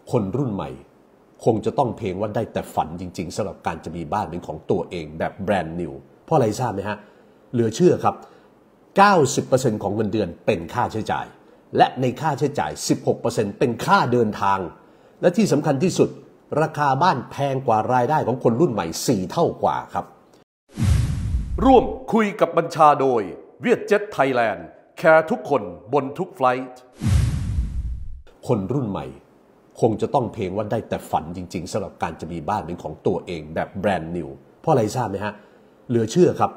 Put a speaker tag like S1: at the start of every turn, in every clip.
S1: คนรุ่นใหม่คงจะต้องเพลงว่าได้แต่ฝันจริงๆสำหรับการจะมีบ้านเป็นของตัวเองแบบแบรนด์นิวเพราะอะไรทราบไหมฮะเหลือเชื่อครับ 90% ของเงินเดือนเป็นค่าใช้จ่ายและในค่าใช้จ่าย 16% เป็นค่าเดินทางและที่สำคัญที่สุดราคาบ้านแพงกว่ารายได้ของคนรุ่นใหม่4เท่ากว่าครับร่วมคุยกับบัญชาโดยเวียดเจ็ตไทยแลนด์แคร์ทุกคนบนทุกไฟลท์คนรุ่นใหม่คงจะต้องเพลงว่าได้แต่ฝันจริงๆสำหรับการจะมีบ้านเป็นของตัวเองแบบแบรนด์นิวเพราะอะไรทราบไหมฮะเหลือเชื่อครับ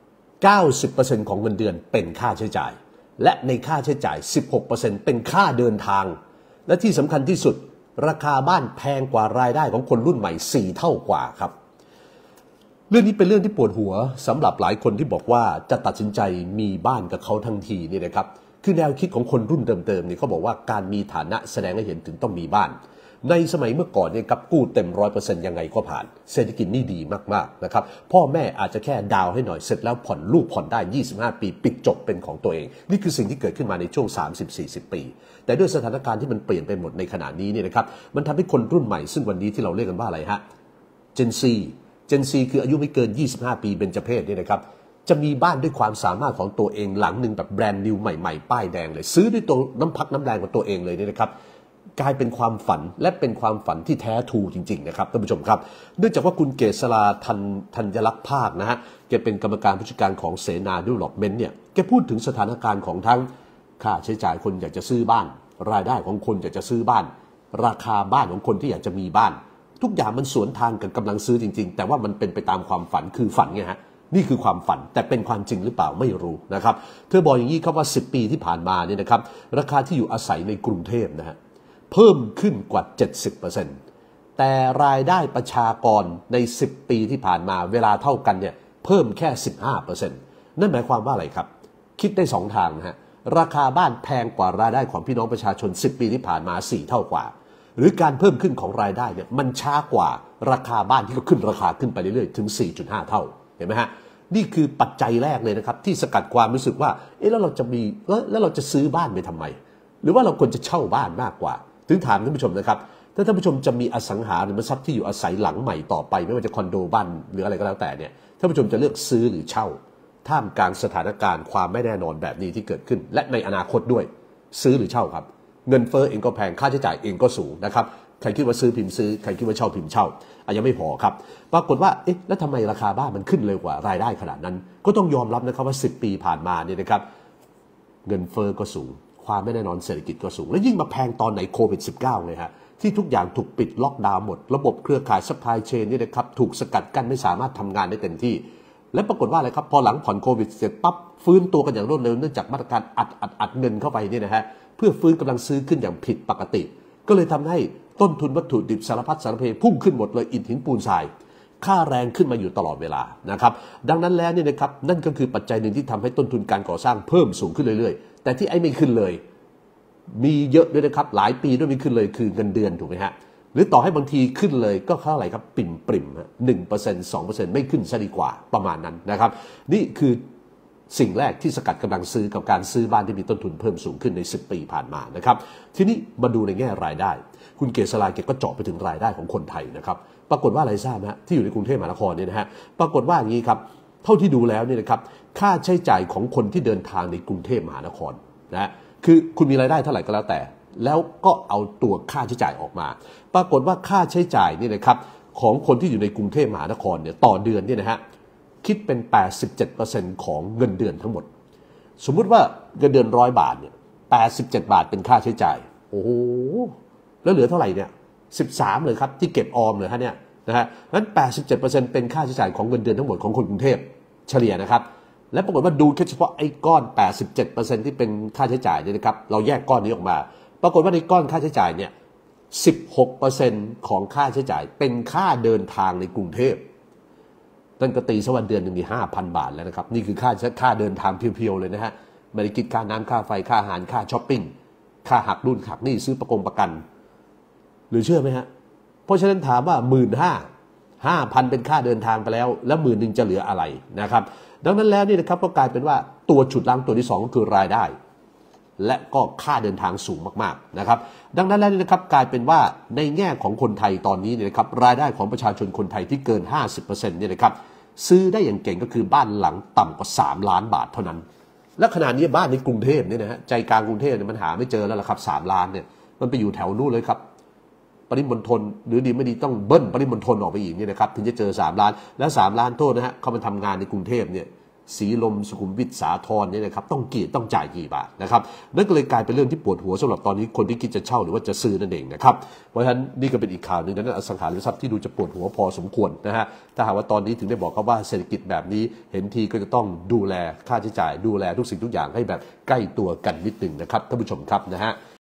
S1: 90% ของเงินเดือนเป็นค่าใช้จ่ายและในค่าใช้จ่าย 16% เป็นค่าเดินทางและที่สำคัญที่สุดราคาบ้านแพงกว่ารายได้ของคนรุ่นใหม่4เท่ากว่าครับเรื่องนี้เป็นเรื่องที่ปวดหัวสำหรับหลายคนที่บอกว่าจะตัดสินใจมีบ้านกับเขาทันทีนี่นะครับคือแนวคิดของคนรุ่นเดิมๆเนี่ยเขาบอกว่าการมีฐานะแสดงให้เห็นถึงต้องมีบ้านในสมัยเมื่อก่อนเนี่ยครับกู้เต็ม 100% ยังไงก็ผ่านเศรษฐกิจนี่ดีมากๆนะครับพ่อแม่อาจจะแค่ดาวให้หน่อยเสร็จแล้วผ่อนลูกผ่อนได้25ปีปิดจบเป็นของตัวเองนี่คือสิ่งที่เกิดขึ้นมาในช่วง 30-40 ปีแต่ด้วยสถานการณ์ที่มันเปลี่ยนไปหมดในขณะนี้เนี่ยนะครับมันทำให้คนรุ่นใหม่ซึ่งวันนี้ที่เราเรียกกันว่าอะไรฮะ Gen Z คืออายุไม่เกิน25ปีเบญจเพสเนี่ยนะครับจะมีบ้านด้วยความสามารถของตัวเองหลังหนึ่งแบบแบรนด์นิวใหม่ๆป้ายแดงเลยซื้อด้วยตัวน้ำพักน้ำแรงของตัวเองเลยเนี่ยนะครับกลายเป็นความฝันและเป็นความฝันที่แท้ทรูจริงๆนะครับท่านผู้ชมครับเนื่องจากว่าคุณเกษราธัญลักษณ์ภาคนะฮะแกเป็นกรรมการผู้จัดการของเสนาดีเวล็อปเมนต์เนี่ยแกพูดถึงสถานการณ์ของทั้งค่าใช้จ่ายคนอยากจะซื้อบ้านรายได้ของคนอยากจะซื้อบ้านราคาบ้านของคนที่อยากจะมีบ้านทุกอย่างมันสวนทางกับกำลังซื้อจริงๆแต่ว่ามันเป็นไปตามความฝันคือฝันไงฮะนี่คือความฝันแต่เป็นความจริงหรือเปล่าไม่รู้นะครับเธอบอกอย่างนี้ครับว่า10ปีที่ผ่านมาเนี่ยนะครับราคาที่อยู่อาศัยในกรุงเทพนะฮะเพิ่มขึ้นกว่า 70% แต่รายได้ประชากรใน10ปีที่ผ่านมาเวลาเท่ากันเนี่ยเพิ่มแค่ 15% นั่นหมายความว่าอะไรครับคิดได้2ทางนะฮะราคาบ้านแพงกว่ารายได้ของพี่น้องประชาชน10ปีที่ผ่านมา4เท่ากว่าหรือการเพิ่มขึ้นของรายได้เนี่ยมันช้ากว่าราคาบ้านที่ก็ขึ้นราคาขึ้นไปเรื่อยๆถึง 4.5 เท่าเห็นไหมฮะนี่คือปัจจัยแรกเลยนะครับที่สกัดความรู้สึกว่าแล้วเราจะมีแล้วเราจะซื้อบ้านไปทำไมหรือว่าเราควรจะเช่าบ้านมากกว่าถึงถามท่านผู้ชมนะครับถ้าท่านผู้ชมจะมีอสังหาริมทรัพย์ที่อยู่อาศัยหลังใหม่ต่อไปไม่ว่าจะคอนโดบ้านหรืออะไรก็แล้วแต่เนี่ยท่านผู้ชมจะเลือกซื้อหรือเช่าท่ามกลางสถานการณ์ความไม่แน่นอนแบบนี้ที่เกิดขึ้นและในอนาคตด้วยซื้อหรือเช่าครับเงินเฟ้อเองก็แพงค่าใช้จ่ายเองก็สูงนะครับใครคิดว่าซื้อพิมพ์ซื้อใครคิดว่าเช่าพิมพ์เช่ายังไม่พอครับปรากฏว่าแล้วทำไมราคาบ้านมันขึ้นเร็วกว่ารายได้ขนาดนั้นก็ต้องยอมรับนะครับว่า10ปีผ่านมาเนี่ยนะครับเงินเฟ้อก็สูงความไม่แน่นอนเศรษฐกิจก็สูงและยิ่งมาแพงตอนไหนโควิด -19 เลยฮะที่ทุกอย่างถูกปิดล็อกดาวน์หมดระบบเครือข่ายซัพพลายเชนนี่นะครับถูกสกัดกั้นไม่สามารถทำงานได้เต็มที่และปรากฏว่าอะไรครับพอหลังผ่อนโควิดเสร็จปั๊บฟื้นตัวกันอย่างรวดเร็วเนื่องจากมาตรการอัดเงินเข้าไปนี่นะฮะเพื่อฟื้นกำลังซื้อขึ้นอย่างผิดปกติก็เลยทำให้ต้นทุนวัตถุดิบสารพัดสารเพพุ่งขึ้นหมดเลยอิฐหินปูนทรายค่าแรงขึ้นมาอยู่ตลอดเวลานะครับดังนั้นแล้วเนี่ยนะครับนั่นก็คือปัจจัยหนึ่งที่ทำให้ต้นทุนการก่อสร้างเพิ่มสูงขึ้นเรื่อยๆแต่ที่ไม่ขึ้นเลยมีเยอะด้วยนะครับหลายปีด้วยไม่ขึ้นเลยคือเงินเดือนถูกไหมฮะหรือต่อให้บางทีขึ้นเลยก็เท่าไหร่ครับปริ่ม1% 2% ไม่ขึ้นซะดีกว่าประมาณนั้นนะครับนี่คือสิ่งแรกที่สกัดกำลังซื้อกับการซื้อบ้านที่มีต้นทุนเพิ่มสูงขึ้นใน10ปีผ่านมานะครับทีนี้มาดูในแง่รายได้คุณเกษราเกก็เจาะไปถึงรายได้ของคนไทยนะครับปรากฏว่าอะไรทราบไหมที่อยู่ในกรุงเทพมหานครเนี่ยนะฮะปรากฏว่าอย่างนี้ครับเท่าที่ดูแล้วเนี่ยนะครับค่าใช้จ่ายของคนที่เดินทางในกรุงเทพมหานครนะคือคุณมีรายได้เท่าไหร่ก็แล้วแต่แล้วก็เอาตัวค่าใช้จ่ายออกมาปรากฏว่าค่าใช้จ่ายนี่นะครับของคนที่อยู่ในกรุงเทพมหานครเนี่ยต่อเดือนเนี่ยนะฮะคิดเป็น 87% ของเงินเดือนทั้งหมดสมมุติว่าเงินเดือน100 บาทเนี่ย87 บาทเป็นค่าใช้จ่ายโอ้โหแล้วเหลือเท่าไหร่เนี่ย13เลยครับที่เก็บออมเลยฮะเนี่ยนะฮะงั้น 87% เป็นค่าใช้จ่ายของเงินเดือนทั้งหมดของคนกรุงเทพเฉลี่ยนะครับและปรากฏว่าดูแค่เฉพาะไอ้ก้อน 87% ที่เป็นค่าใช้จ่ายเนี่ยนะครับเราแยกก้อนนี้ออกมาปรากฏว่าในก้อนค่าใช้จ่ายเนี่ย 16% ของค่าใช้จ่ายเป็นค่าเดินทางในกรุงเทพนั่นก็ตีสักวันเดือนหนึ่งมี 5,000 บาทแล้วนะครับนี่คือค่าเดินทางเพียวๆเลยนะฮะไม่ได้คิดค่าน้ำค่าไฟค่าอาหารค่าช้อปปิ้งค่าหักรุ่นหักนี่ซื้อประกันหรือเชื่อไหมฮะเพราะฉะนั้นถามว่า 15,000 เป็นค่าเดินทางไปแล้ว10,000จะเหลืออะไรนะครับดังนั้นแล้วนี่นะครับก็กลายเป็นว่าตัวฉุดรั้งตัวที่2ก็คือรายได้และก็ค่าเดินทางสูงมากๆนะครับดังนั้นแล้วนะครับกลายเป็นว่าในแง่ของคนไทยตอนนี้เนี่ยนะครับรายได้ของประชาชนคนไทยที่เกิน 50% เนี่ยนะครับซื้อได้อย่างเก่งก็คือบ้านหลังต่ำกว่า3 ล้านบาทเท่านั้นและขณะนี้บ้านในกรุงเทพเนี่ยนะฮะใจกลางกรุงเทพเนี่ยมันหาไม่เจอแล้วล่ะครับ3 ล้านเนี่ยมันไปอยู่แถวนู้นเลยครับปริมณฑลหรือดีไม่ดีต้องเบิ้ลปริมณฑลออกไปอีกเนี่ยนะครับถึงจะเจอ3 ล้านและ3 ล้านโทษนะฮะเขามาทำงานในกรุงเทพเนี่ยศรีลมสุขุมวิทสาทรเนี่ยนะครับต้องจ่ายกี่บาทนะครับนั่นก็เลยกลายเป็นเรื่องที่ปวดหัวสำหรับตอนนี้คนที่คิดจะเช่าหรือว่าจะซื้อนั่นเองนะครับเพราะฉะนั้นนี่ก็เป็นอีกข่าวหนึ่งนั้นอสังหาริมทรัพย์ที่ดูจะปวดหัวพอสมควรนะฮะถ้าหากว่าตอนนี้ถึงได้บอกว่าเศรษฐกิจแบบนี้เห็นทีก็จะต้องดูแลค่าใช้จ่ายดูแลทุกสิ่งทุกอย่างให้แบบใกล้ตัวกันนิดหนึ่งนะครับท่านผู้ชมครับนะฮะ